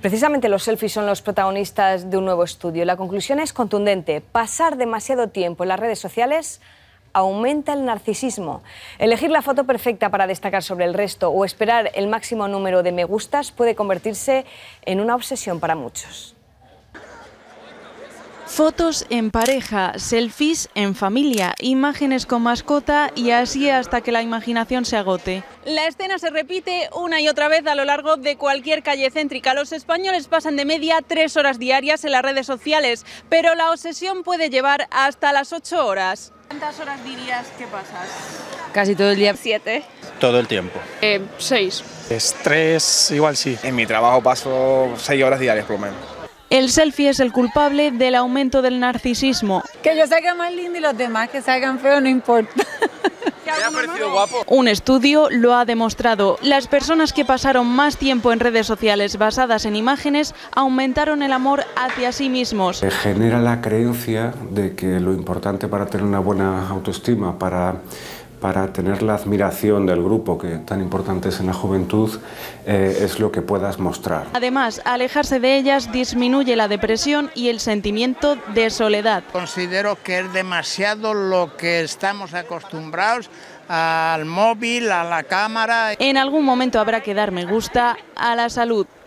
Precisamente los selfies son los protagonistas de un nuevo estudio. La conclusión es contundente. Pasar demasiado tiempo en las redes sociales aumenta el narcisismo. Elegir la foto perfecta para destacar sobre el resto o esperar el máximo número de me gustas puede convertirse en una obsesión para muchos. Fotos en pareja, selfies en familia, imágenes con mascota y así hasta que la imaginación se agote. La escena se repite una y otra vez a lo largo de cualquier calle céntrica. Los españoles pasan de media 3 horas diarias en las redes sociales, pero la obsesión puede llevar hasta las 8 horas. ¿Cuántas horas dirías que pasas? Casi todo el día. 7. Todo el tiempo. 6. 3, igual sí. En mi trabajo paso 6 horas diarias por lo menos. El selfie es el culpable del aumento del narcisismo. Que yo salga más lindo y los demás que salgan feos no importa. ¿Te ha parecido guapo? Un estudio lo ha demostrado. Las personas que pasaron más tiempo en redes sociales basadas en imágenes aumentaron el amor hacia sí mismos. Genera la creencia de que lo importante para tener una buena autoestima, para tener la admiración del grupo, que tan importante es en la juventud, es lo que puedas mostrar. Además, alejarse de ellas disminuye la depresión y el sentimiento de soledad. Considero que es demasiado lo que estamos acostumbrados al móvil, a la cámara. En algún momento habrá que dar me gusta a la salud.